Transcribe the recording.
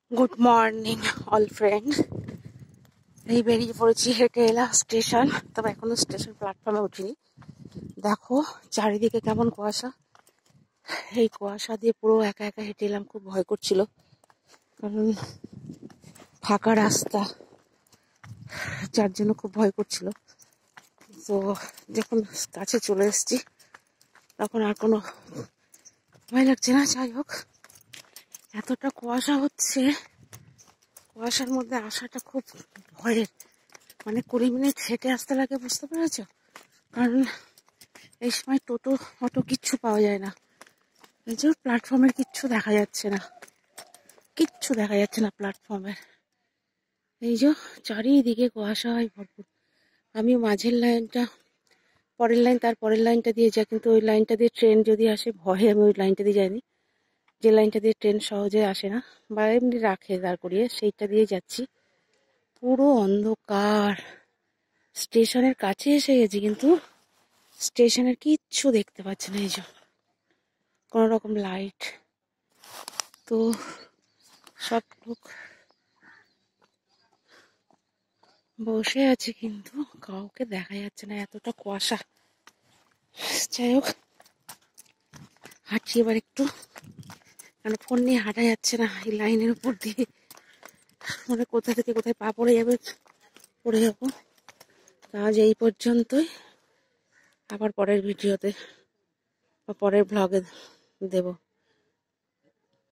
Good morning all friend. এই বেরিয়ে পড়েছি হেঁটেলা স্টেশন, তবে এখনো স্টেশন প্ল্যাটফর্মে উঠিনি। দেখো চারিদিকে কেমন কুয়াশা। এই কুয়াশা দিয়ে পুরো একা একা হেঁটে এলাম, খুব ভয় করছিল কারণ ফাঁকা রাস্তা, যার জন্য খুব ভয় করছিল। তো যখন কাছে চলে এসেছি তখন আর কোনো ভয় লাগছে না। যাই হোক, এতটা কুয়াশা হচ্ছে, কুয়াশার মধ্যে আসাটা খুব ভয়ের। 20 মিনিট হেঁটে আসতে লাগে, বুঝতে পেরেছ? কারণ এই সময় টোটো অটো কিচ্ছু পাওয়া যায় না। এই যে প্ল্যাটফর্মের কিচ্ছু দেখা যাচ্ছে না, কিচ্ছু দেখা যাচ্ছে না প্ল্যাটফর্মের। এই যে চারিদিকে কুয়াশা হয় ভরপুর। আমি মাঝের লাইনটা, পরের লাইন, তার পরের লাইনটা দিয়ে যাই, কিন্তু ওই লাইনটা দিয়ে ট্রেন যদি আসে ভয়ে আমি ওই লাইনটা দিয়ে যাইনি। যে লাইনটা দিয়ে ট্রেন সহজে আসে না বা এমনি রাখে দাঁড় করিয়ে, সেইটা দিয়ে যাচ্ছি। পুরো অন্ধকার। স্টেশনের কাছে এসে গেছি কিন্তু স্টেশনের কিচ্ছু দেখতে পাচ্ছি না। এই যে কোনো রকম লাইট, তো সব লোক বসে আছে কিন্তু কাউকে দেখা যাচ্ছে না, এতটা কুয়াশা। যাই হোক, হাঁটছি এবার একটু, মানে ফোন নিয়ে হাঁটা যাচ্ছে না এই লাইনের উপর দিয়ে। মানে কোথা থেকে কোথায় পা পড়ে যাবে, পড়ে যাবো। আজ এই পর্যন্তই, আবার পরের ভিডিওতে বা পরের ব্লগে দেব।